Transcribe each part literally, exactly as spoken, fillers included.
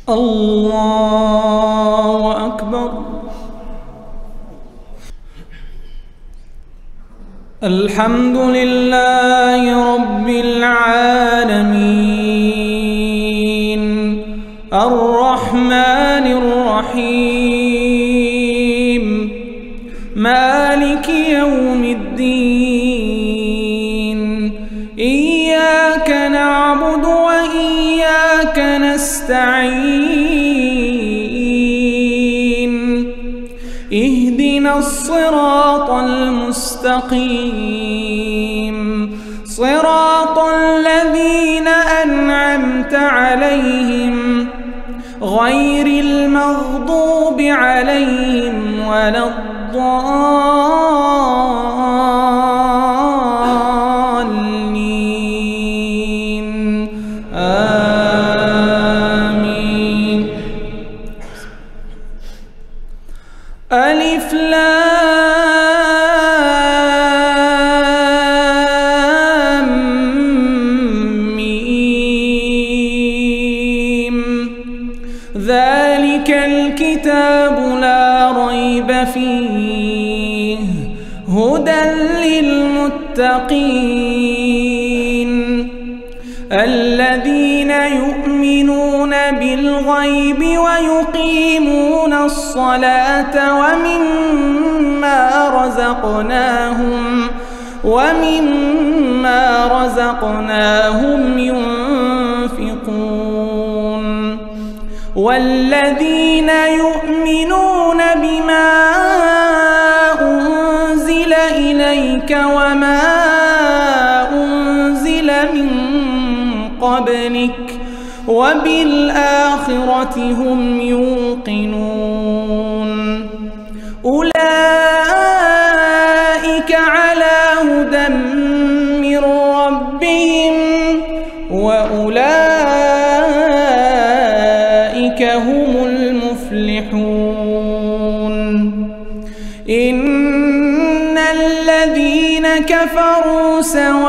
الله أكبر. الحمد لله رب العالمين الرحمن الرحيم مالك يوم الدين إياك نعبد وإياك نستعين اهدنا الصراط المستقيم صراط الذين أنعمت عليهم غير المغضوب عليهم ولا الضالين آمين. ألف لام ميم ذلك الكتاب لا ريب فيه هدى للمتقين الذين يؤمنون بالغيب ويقيمون الصلاة ومما رزقناهم ومما رزقناهم ينفقون والذين يؤمنون بما أنزل إليك وما أنزل من قبلك وبالآخرة هم يوقنون أولئك على هدى من ربهم وأولئك هم المفلحون. إن الذين كفروا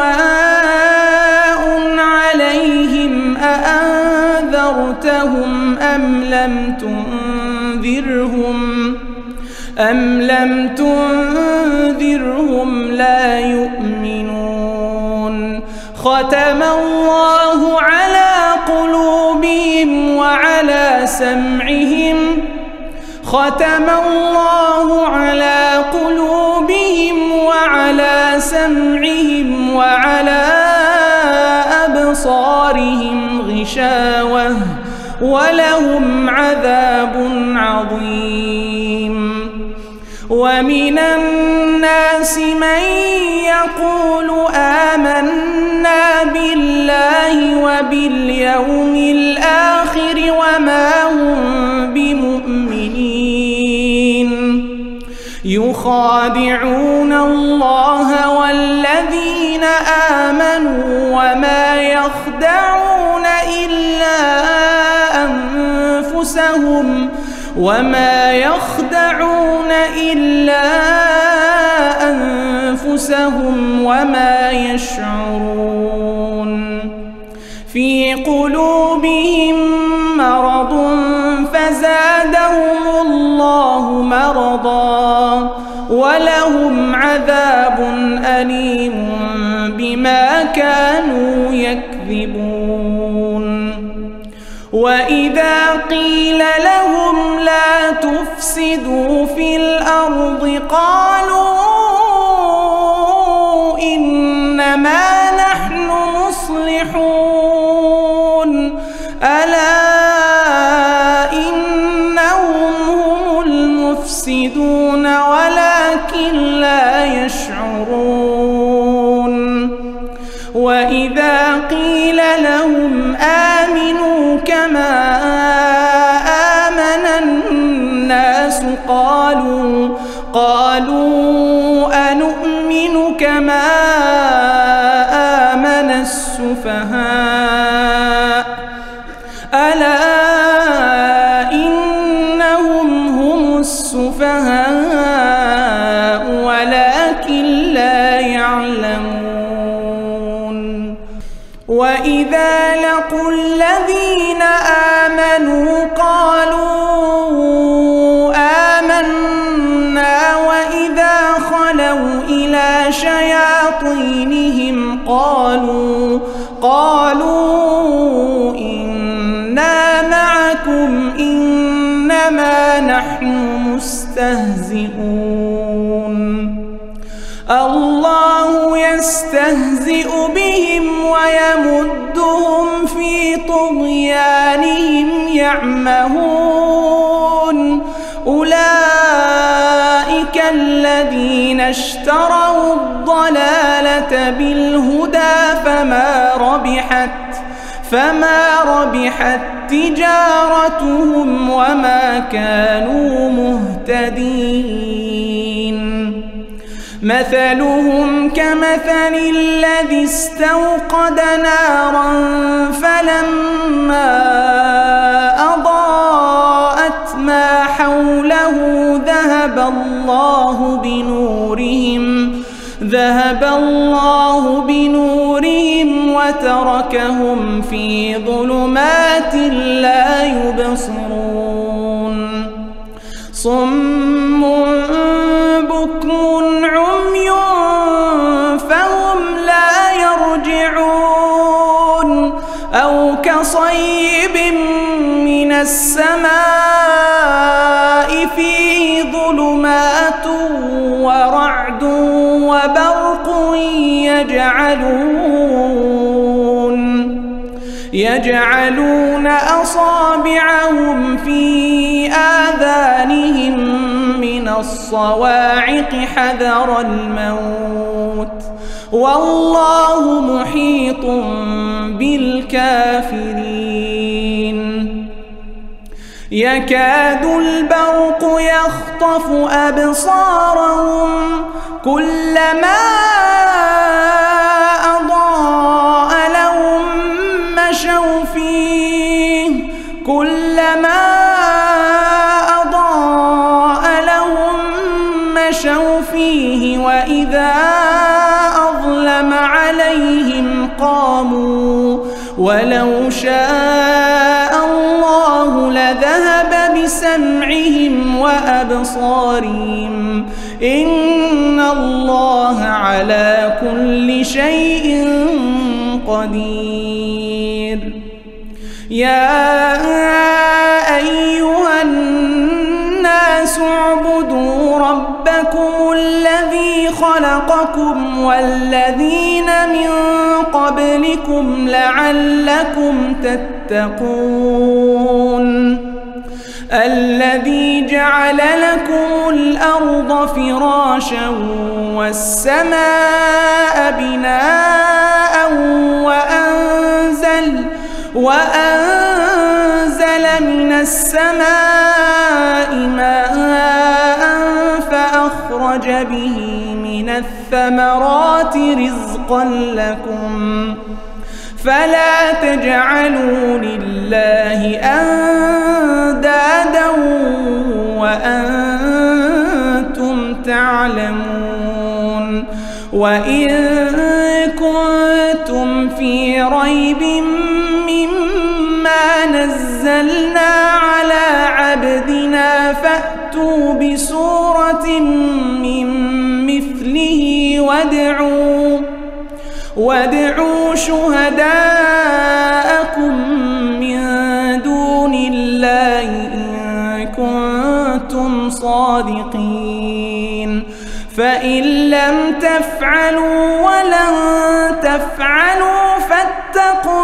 سواء عليهم أأنذرتهم أم لم تنذرهم أم لم تنذرهم لا يؤمنون. ختم الله على قلوبهم وعلى سمعهم ختم الله على قلوبهم وعلى سمعهم وعلى أبصارهم غشاوة ولهم عذاب عظيم. ومن الناس من يقول آمنا بالله وباليوم الآخر وما هم بمؤمنين يخادعون الله والذين آمنوا وما يخدعون إلا أنفسهم وما يخدعون إلا أنفسهم وما يشعرون. في قلوبهم مرض فزادهم الله مرضا ولهم عذاب أليم بما كانوا يكذبون. وإذا قيل لهم لا تفسدوا في الأرض قالوا إنما نحن مصلحون ألا إنهم هم المفسدون ولكن لا يشعرون. وإذا قيل لهم آمنوا كما آمن الناس قالوا قالوا أنؤمن كما آمن السفهاء ألا إنهم هم السفهاء ولكن لا يعلمون. وإذا لقوا الذين آمنوا لكم إنما نحن مستهزئون الله يستهزئ بهم ويمدهم في طغيانهم يعمهون أولئك الذين اشتروا الضلالة بالهدى فما ربحت فما ربحت تجارتهم وما كانوا مهتدين مثلهم كمثل الذي استوقد نارا فلما أضاءت ما حوله ذهب الله بنورهم ذهب الله بنورهم وتركهم في ظلمات لا يبصرون صم بكم عمي فهم لا يرجعون أو كصيب من السماء فيه ظلمات ورعد وبرق يجعلون يجعلون أصابعهم في آذانهم من الصواعق حذر الموت والله محيط بالكافرين يكاد البرق يخطف أبصارهم كلما أضاء لهم مشوا فيه كلما أضاء لهم مشوا فيه وإذا أظلم عليهم قاموا ولو شاء الله لذهب بسمعهم وأبصارهم إن الله على كل شيء قدير يا أيها الناس اعبدوا ربكم الذي خلقكم والذين من قبلكم لعلكم تتقون الذي جعل لكم الأرض فراشا والسماء بناء وأنزل وأنزل من السماء ماء فأخرج به من الثمرات رزقا لكم فلا تجعلوا لله أندادا وأنتم تعلمون وإن كنتم في ريب مما نزلنا على عبدنا فأتوا بسورة من مثله وادعوا وادعوا شهداءكم من دون الله إن كنتم صادقين فإن لم تفعلوا ولن تفعلوا فاتقوا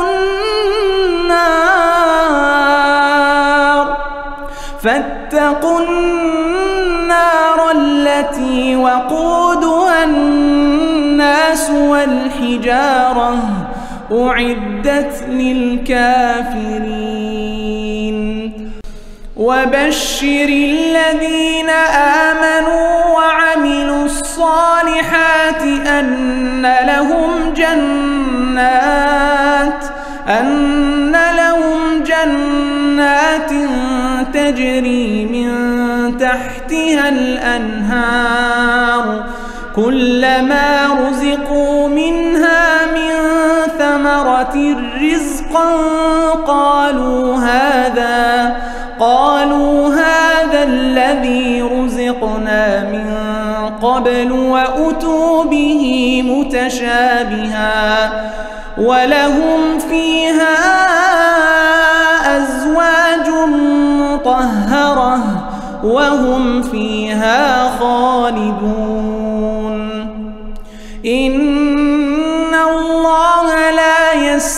النار فاتقوا النار التي وقودها الناس والحجارة أعدت للكافرين وبشر الذين آمنوا وعملوا الصالحات أن لهم جنات أن لهم جنات تجري من تحتها الأنهار كلما رزقوا منها من ثمرة رزقا قالوا هذا قالوا هذا الذي رزقنا من قبل وأتوا به متشابها ولهم فيها أزواج وهم فيها خالدون. إن الله لا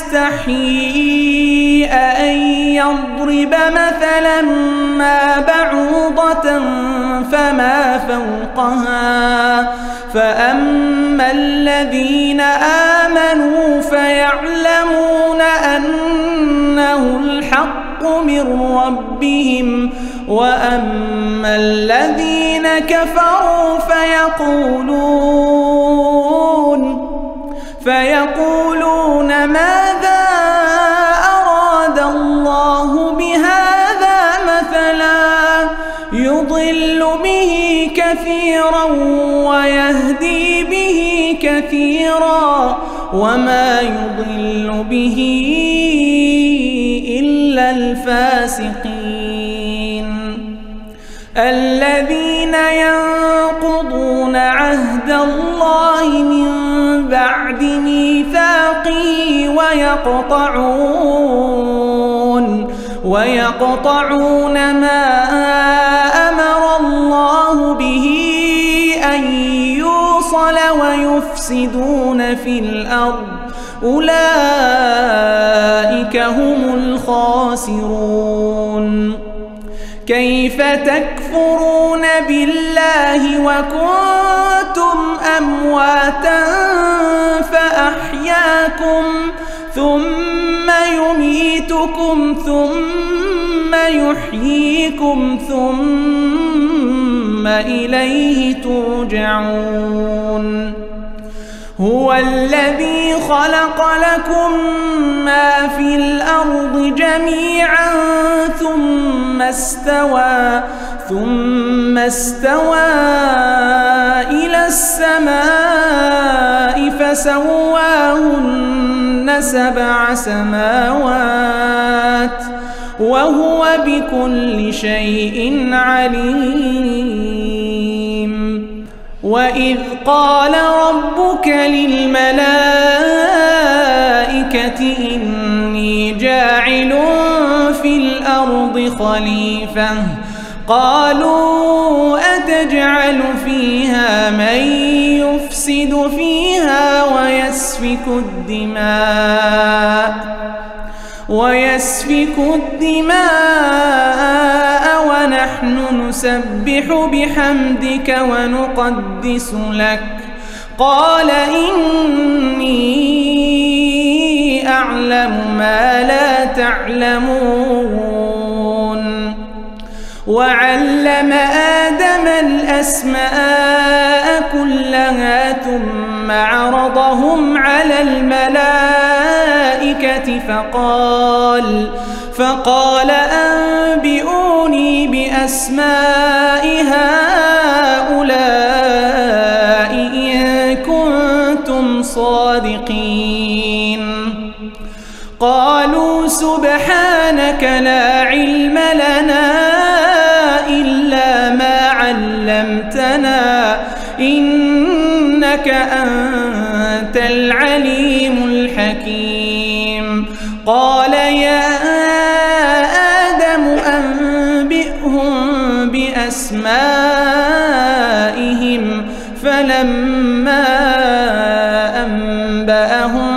يستحيي أن يضرب مثلا ما بعوضة فما فوقها فأما الذين آمنوا فيعلمون أنه الحق من ربهم وأما الذين كفروا فيقولون فيقولون ماذا أراد الله بهذا مثلا يضل به كثيرا ويهدي به كثيرا وما يضل به إلا الفاسقين الذين ينقضون عهد الله من بعد ميثاقه ويقطعون ويقطعون ما أمر الله به أن يوصل ويفسدون في الأرض أولئك هم الخاسرون. كيف تكفرون بالله وكنتم أمواتا فأحياكم ثم يميتكم ثم يحييكم ثم إليه ترجعون. هو الذي خلق لكم ما في الأرض جميعا ثم استوى ثم استوى إلى السماء فسواهن سبع سماوات وهو بكل شيء عليم. وإذ قال ربك للملائكة إني جاعل في الأرض خليفة قالوا أتجعل فيها من يفسد فيها ويسفك الدماء ويسفك الدماء ونحن نسبح بحمدك ونقدس لك قال إني أعلم ما لا تعلمون. وعلم آدم الأسماء كلها ثم عرضهم على الملائكة فقال فقال أنبئوني بأسماء هؤلاء إن كنتم صادقين. قالوا سبحانك لا علم لنا إلا ما علمتنا إنك أنت العليم الحكيم. قال يا آدم أنبئهم بأسمائهم فلما أنبأهم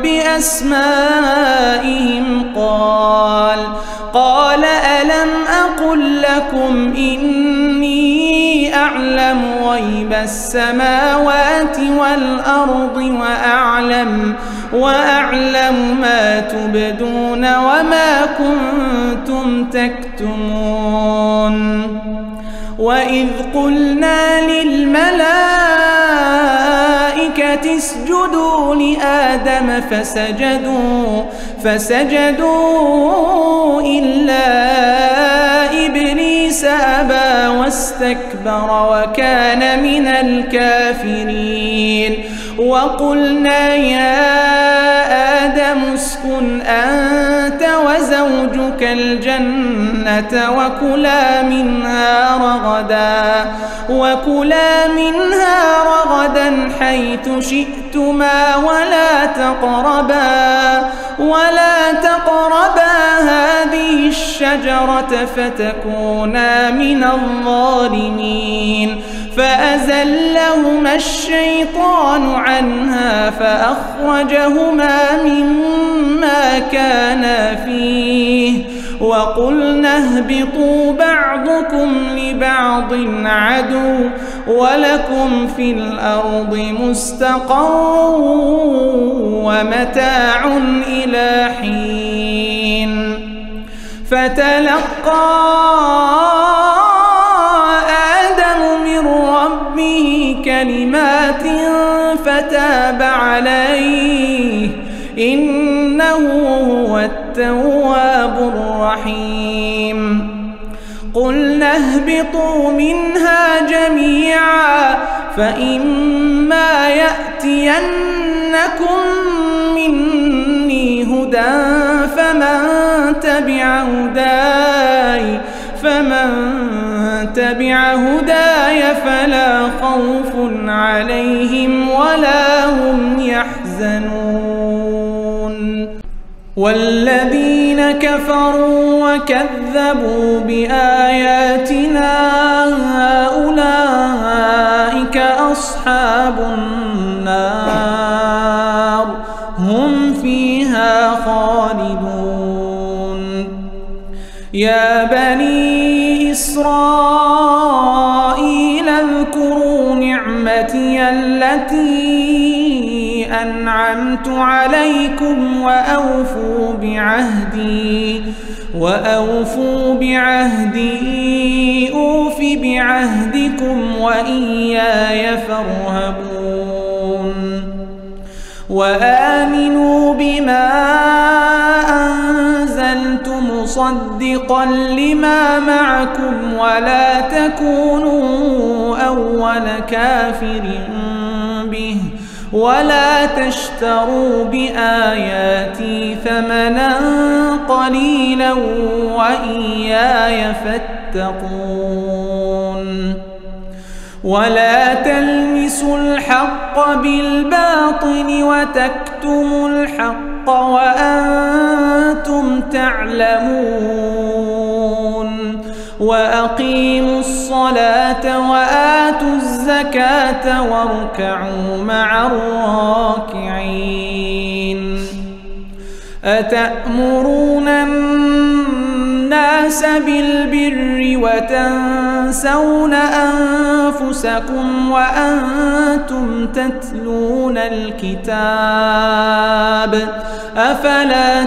بأسمائهم قال قال ألم أقل لكم إني أعلم غيب السماوات والأرض وأعلم وأعلم ما تبدون وما كنتم تكتمون. وإذ قلنا للملائكة اسجدوا لآدم فسجدوا فسجدوا إلا إبليس أبى واستكبر وكان من الكافرين. وقلنا يا آدم اسكن أنت وزوجك الجنة الجنة وكلا منها رغدا وكلا منها رغدا حيث شئتما ولا تقربا ولا تقربا هذه الشجرة فتكونا من الظالمين فأزلهما الشيطان عنها فأخرجهما مما كانا فيه وقلنا اهبطوا بعضكم لبعض عدو ولكم في الأرض مستقر ومتاع إلى حين فتلقى آدم من ربه كلمات فتاب عليه إنه هو التواب الرحيم قلنا اهبطوا منها جميعا فإما يأتينكم مني هدى فمن تبع هداي فمن تبع هداي فلا خوف عليهم ولا هم يحزنون والذين كفروا وكذبوا بآياتنا أولئك أصحاب النار هم فيها خالدون يا بني إسرائيل اذكروا نعمتي التي أنعمت عليكم وأوفوا بعهدي وأوفوا بعهدي أوف بعهدكم وإياي فارهبون وآمنوا بما أنزلت مصدقا لما معكم ولا تكونوا أول كافر به ولا تشتروا بآياتي ثمنا قليلا وإياي فاتقون ولا تلمسوا الحق بالباطل وتكتموا الحق وأنتم تعلمون وأقيموا الصلاة وآتوا الزكاة واركعوا مع الراكعين أتأمرون الناس بالبر وتنسون أنفسكم وأنتم تتلون الكتاب أفلا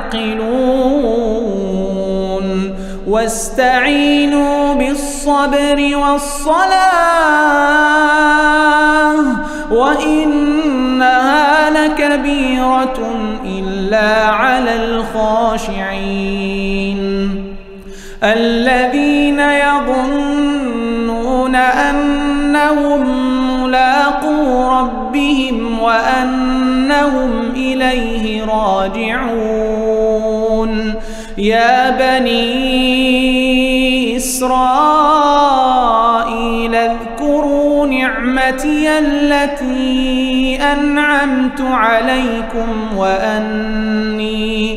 تعقلون واستعينوا بالصبر والصلاة وإنها لكبيرة إلا على الخاشعين الذين يظنون أنهم ملاقو ربهم وأنهم إليه راجعون يا بني إسرائيل اذكروا نعمتي التي أنعمت عليكم وأني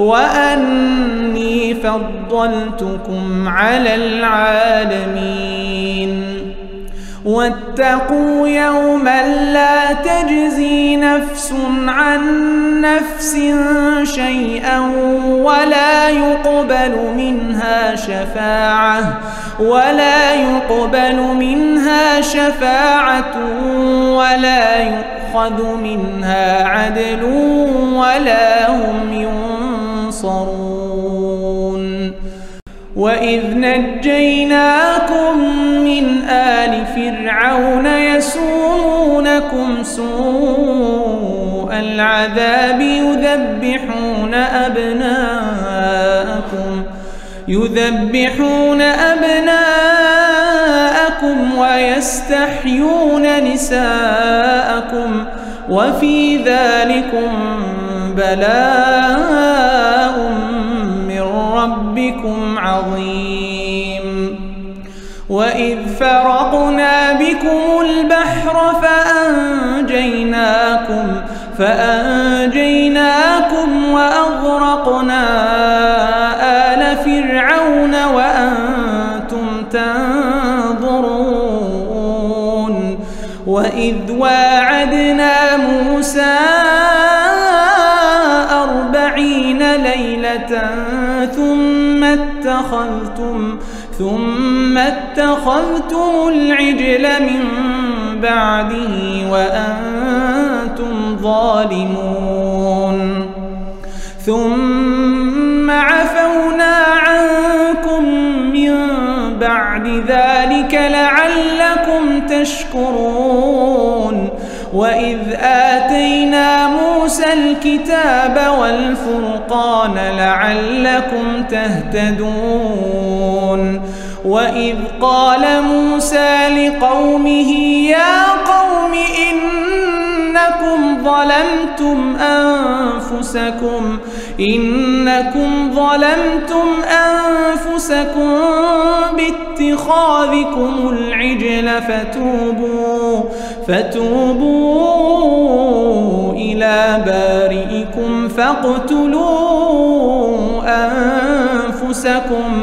وأني فضلتكم على العالمين واتقوا يوما لا تجزي نفس عن نفس شيئا ولا يقبل منها شفاعة ولا يقبل منها شفاعة ولا يؤخذ منها عدل ولا هم ينصرون وإذ نجيناكم من آل فرعون يسومونكم سوء العذاب يذبحون أبناءكم يذبحون أبناءكم ويستحيون نساءكم وفي ذلكم بلاء من ربكم عظيم. وإذ فرقنا بكم البحر فأنجيناكم فأنجيناكم وأغرقنا آل فرعون وأنتم تنظرون. وإذ واعدنا موسى أربعين ليلة ثم اتخذتم ثم اتخذتم العجل من بعده وأنتم ظالمون. ثم عفونا عنكم من بعد ذلك لعلكم تشكرون. وإذ آتينا موسى الكتاب والفرقان لعلكم تهتدون. وإذ قال موسى لقومه يا قوم إنكم ظلمتم أنفسكم إنكم ظلمتم أنفسكم باتخاذكم العجل فتوبوا فتوبوا إلى بارئكم فاقتلوا أنفسكم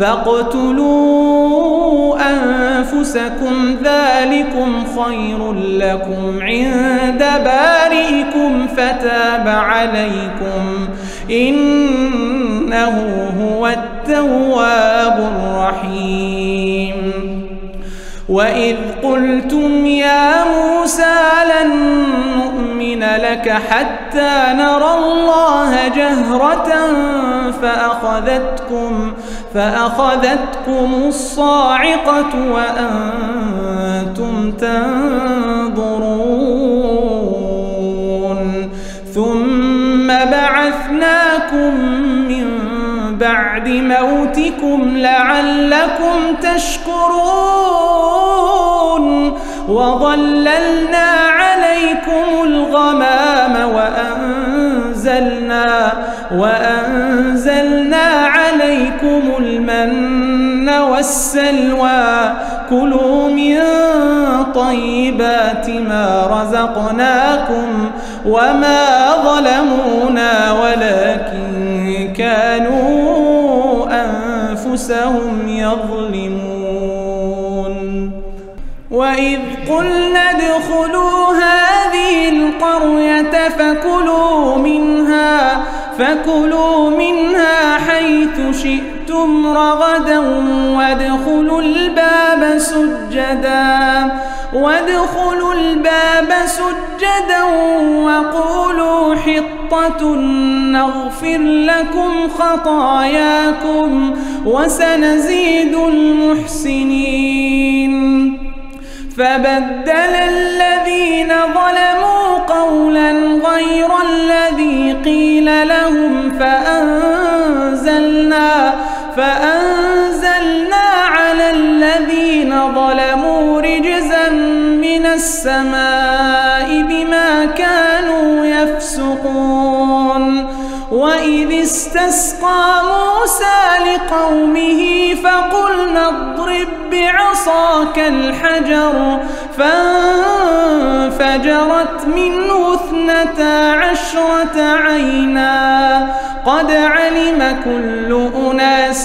فاقتلوا أنفسكم ذلكم خير لكم عند بارئكم فتاب عليكم إنه هو التواب الرحيم. وإذ قلتم يا موسى لن نؤمن لك حتى نرى الله جهرة فأخذتكم فأخذتكم الصاعقة وأنتم تنظرون. ثم بعثناكم من بعد موتكم لعلكم تشكرون. وظللنا عليكم الغمام وأنزلنا وأنزلنا عليكم المن والسلوى كلوا من طيبات ما رزقناكم وما ظلمونا ولكن كانوا أنفسهم يظلمون. وإذ قلنا ادخلوا هذه القرية فكلوا منها فكلوا منها حيث شئتم رغدا وادخلوا الباب سجدا وادخلوا الباب سجدا وقولوا حطة نغفر لكم خطاياكم وسنزيد المحسنين. فبدل الذين ظلموا قولا غير الذي قيل لهم فأنزلنا فأنزلنا على الذين ظلموا رجزا من السماء بما كانوا يفسقون. وإذ استسقى موسى لقومه فقلنا اضرب بعصاك الحجر فانفجرت منه اثنتا عشرة عينا قد علم كل أناس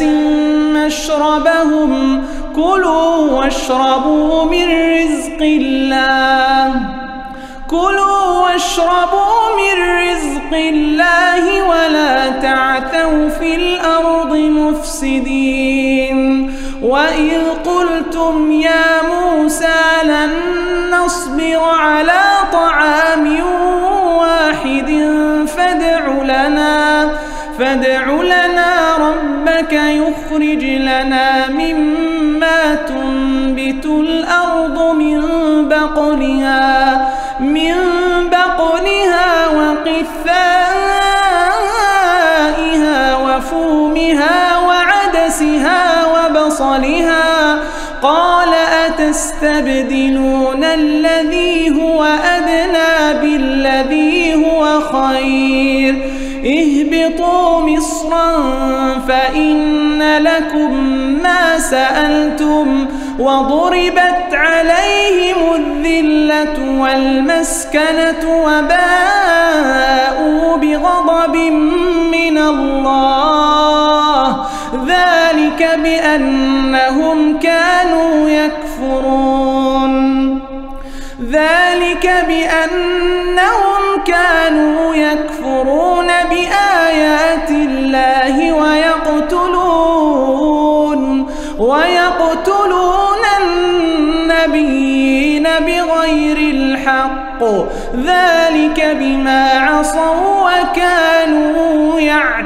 مشربهم كلوا واشربوا من رزق الله كلوا واشربوا من رزق الله ولا تعثوا في الأرض مفسدين. وإذ قلتم يا موسى لن نصبر على طعام واحد فادع لنا فادع لنا ربك يخرج لنا مما تنبت الأرض من بقلها من بقلها وقثائها وفومها وعدسها وبصلها قال أتستبدلون الذي هو أدنى بالذي هو خير اهبطوا مصرا فإن لكم ما سألتم وضربت عليهم الذلة والمسكنة وباءوا بغضب من الله ذلك بأنهم كانوا يكفرون ذلك بأنهم كانوا يكفرون بآيات الله ويقتلون ويقتلون النبيين بغير الحق ذلك بما عصوا وكانوا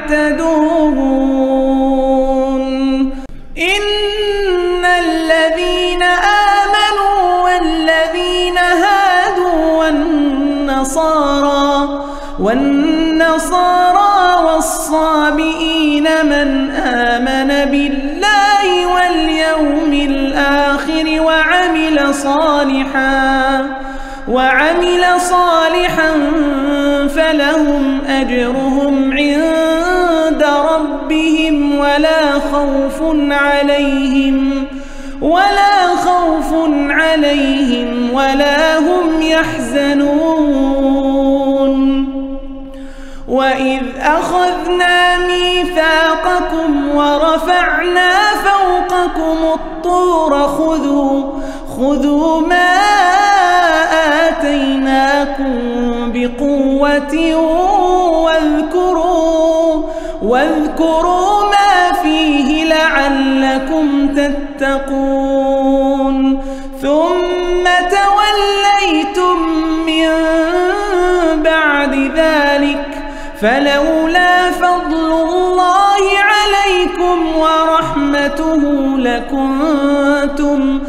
يعتدون إن الذين آمنوا والذين هادوا والنصارى والنصارى والصابئين من آمن بالله واليوم الآخر وعمل صالحا وعمل صالحا فلهم أجرهم عند ربهم ولا خوف عليهم ولا خوف عليهم ولا هم يحزنون وإذ أخذنا ميثاقكم ورفعنا فوقكم الطور خذوا خذوا ما آتيناكم بقوة واذكروا واذكروا ما فيه لعلكم تتقون ثم توليتم من بعد ذلك فلولا فضل الله عليكم ورحمته لكنتم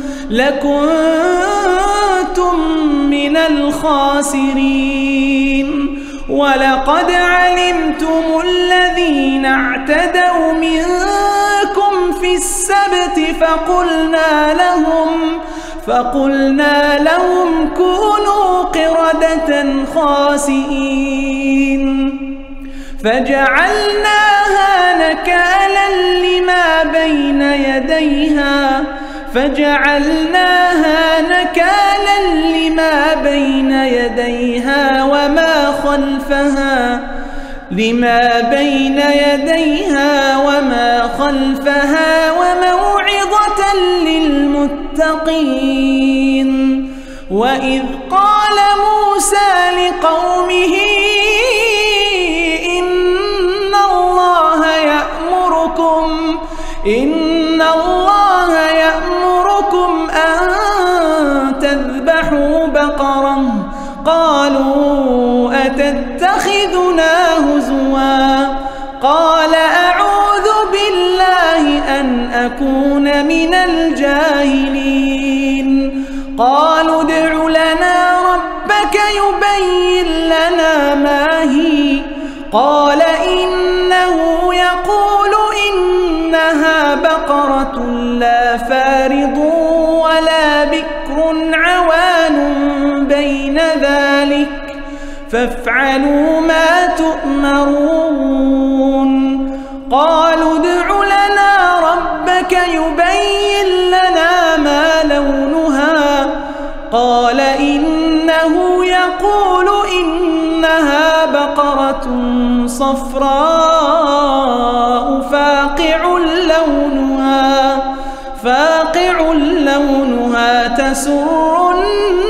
لكنتم من الخاسرين ولقد علمتم الذين اعتدوا منكم في السبت فقلنا لهم فقلنا لهم كونوا قردة خاسئين فجعلناها نكالا لما بين يديها فجعلناها نكالا لما بين يديها وما خلفها لما بين يديها وما خلفها وموعظة للمتقين وإذ قال موسى لقومه إن الله يأمركم إن الله يأمركم أن تذبحوا بقرة قالوا أتتخذنا هزوا قال أعوذ بالله أن أكون من الجاهلين قالوا ادع لنا ربك يبين لنا ما هي قال إنه يقول إنها بقرة لا فارض ولا بكر عوان بين ذلك فافعلوا ما تؤمرون قالوا ادع لنا ربك يبين لنا ما لونها قال إنه يقول إنها بقرة صفراء فاقع لونها فاقع لونها تسر